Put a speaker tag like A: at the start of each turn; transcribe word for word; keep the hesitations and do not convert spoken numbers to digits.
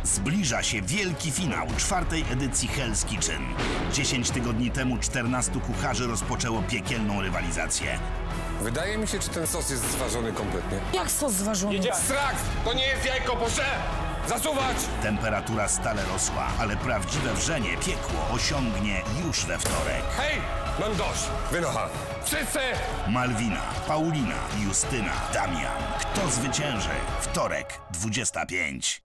A: Zbliża się wielki finał czwartej edycji Hell's Kitchen. Dziesięć tygodni temu czternastu kucharzy rozpoczęło piekielną rywalizację.
B: Wydaje mi się, czy ten sos jest zważony kompletnie.
C: Jak sos zważony?
B: Strach! To nie jest jajko, proszę! Zasuwać!
A: Temperatura stale rosła, ale prawdziwe wrzenie piekło osiągnie już we wtorek.
B: Hej! Mam dość! Wynocha! Wszyscy!
A: Malwina, Paulina, Justyna, Damian. Kto zwycięży? Wtorek, dwudziesta pięć.